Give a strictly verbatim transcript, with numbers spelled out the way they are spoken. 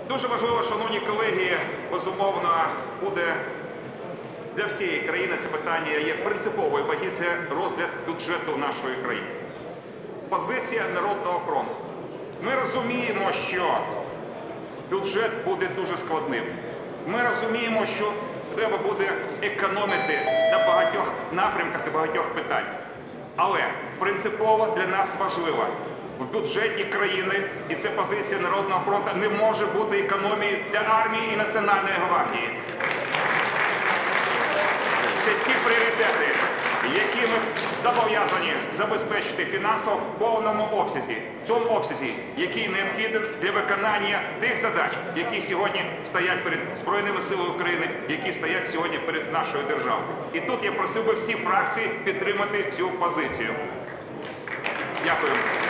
Дуже важливо, шановні колеги, безумовно, буде для всієї країни це питання є принциповою ваги, це розгляд бюджету нашої країни. Позиція Народного фронту. Ми розуміємо, що бюджет буде дуже складним. Ми розуміємо, що треба буде економити на багатьох напрямках і багатьох питань. Але принципово для нас важливо, в бюджеті країни, і це позиція Народного фронту, не може бути економії для армії і Національної гвардії. Це ті пріоритети, які ми зобов'язані забезпечити фінансово в повному обсязі, в тому обсязі, який необхідний для виконання тих задач, які сьогодні стоять перед Збройними силами України, які стоять сьогодні перед нашою державою. І тут я просив би всі фракції підтримати цю позицію. Дякую.